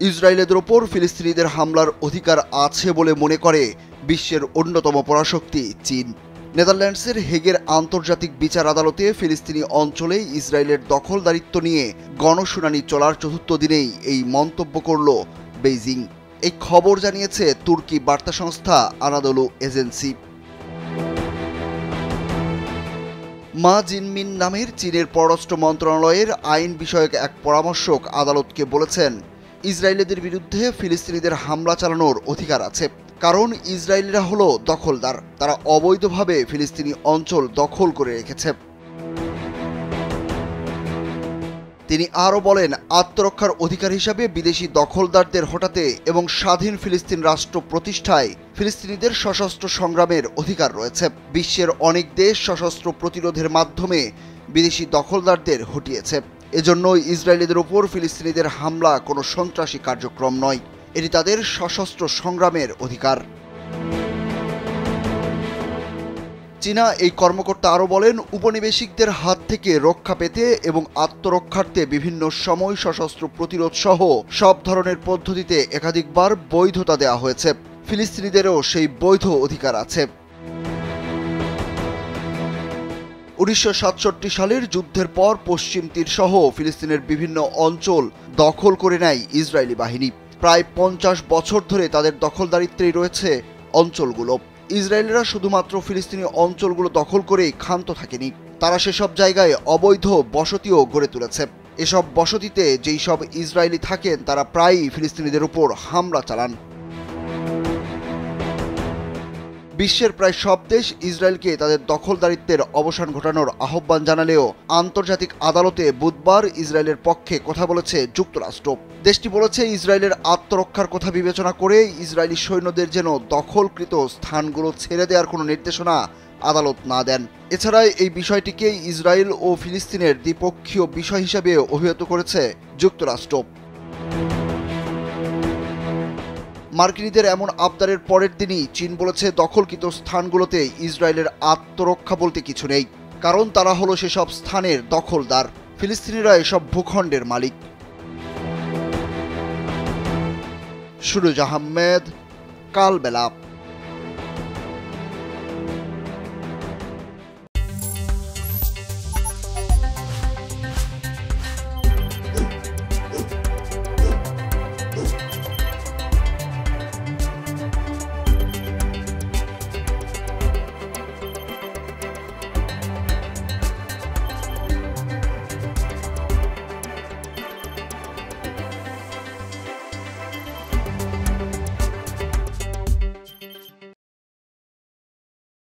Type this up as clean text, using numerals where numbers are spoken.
ইসরায়েলের ওপর ফিলিস্তিনিদের হামলার অধিকার আছে বলে মনে করে বিশ্বের অন্যতম পরাশক্তি চীন। নেদারল্যান্ডসের হেগের আন্তর্জাতিক বিচার আদালতে ফিলিস্তিনি অঞ্চলে ইসরায়েলের দখলদারিত্ব নিয়ে গণশুনানি চলার চতুর্থ দিনেই এই মন্তব্য করল বেইজিং। এই খবর জানিয়েছে তুর্কি বার্তা সংস্থা আনাদোলু এজেন্সি। মা জিনমিন নামের চীনের পররাষ্ট্র মন্ত্রণালয়ের আইন বিষয়ক এক পরামর্শক আদালতকে বলেছেন, ইসরায়েলিদের বিরুদ্ধে ফিলিস্তিনিদের হামলা চালানোর অধিকার আছে, কারণ ইসরায়েলিরা হলো দখলদার, তারা অবৈধভাবে ফিলিস্তিনি অঞ্চল দখল করে রেখেছে। তিনি আরও বলেন, আত্মরক্ষার অধিকার হিসাবে বিদেশি দখলদারদের হটাতে এবং স্বাধীন ফিলিস্তিন রাষ্ট্র প্রতিষ্ঠায় ফিলিস্তিনিদের সশস্ত্র সংগ্রামের অধিকার রয়েছে। বিশ্বের অনেক দেশ সশস্ত্র প্রতিরোধের মাধ্যমে বিদেশি দখলদারদের হটিয়েছে। এজন্য ইসরায়েলিদের ওপর ফিলিস্তিনিদের হামলা কোনো সন্ত্রাসী কার্যক্রম নয়, এটি তাদের সশস্ত্র সংগ্রামের অধিকার। চীনা এই কর্মকর্তা আরও বলেন, উপনিবেশিকদের হাত থেকে রক্ষা পেতে এবং আত্মরক্ষার্থে বিভিন্ন সময় সশস্ত্র প্রতিরোধ সহ সব ধরনের পদ্ধতিতে একাধিকবার বৈধতা দেওয়া হয়েছে। ফিলিস্তিনিদেরও সেই বৈধ অধিকার আছে। 1967 সালের যুদ্ধের পর পশ্চিম তীর সহ ফিলিস্তিনের বিভিন্ন অঞ্চল দখল করে নেয় ইসরায়েলি বাহিনী। প্রায় 50 বছর ধরে তাদের দখলদারিত্বেই রয়েছে অঞ্চলগুলো। ইসরায়েলিরা শুধুমাত্র ফিলিস্তিনি অঞ্চলগুলো দখল করেই ক্ষান্ত থাকেনি, তারা সেসব জায়গায় অবৈধ বসতিও গড়ে তুলেছে। এসব বসতিতে যেই সব ইসরায়েলি থাকেন তারা প্রায়ই ফিলিস্তিনিদের উপর হামলা চালান। বিশ্বের প্রায় সব দেশ ইসরায়েলকে তাদের দখলদারিত্বের অবসান ঘটানোর আহ্বান জানালেও আন্তর্জাতিক আদালতে বুধবার ইসরায়েলের পক্ষে কথা বলেছে যুক্তরাষ্ট্র। দেশটি বলেছে, ইসরায়েলের আত্মরক্ষার কথা বিবেচনা করে ইসরায়েলি সৈন্যদের যেন দখলকৃত স্থানগুলো ছেড়ে দেওয়ার কোনো নির্দেশনা আদালত না দেন। এছাড়া এই বিষয়টিকে ইসরায়েল ও ফিলিস্তিনের দ্বিপক্ষীয় বিষয় হিসেবে অভিহিত করেছে যুক্তরাষ্ট্র। মার্কিনীদের এমন আবদারের পরের দিনই চীন বলেছে, দখলকৃত স্থানগুলোতে ইসরায়েলের আত্মরক্ষা বলতে কিছু নেই, কারণ তারা হলো সেসব স্থানের দখলদার। ফিলিস্তিনিরা এসব ভূখণ্ডের মালিক। সুরজ আহমেদ, কালবেলা।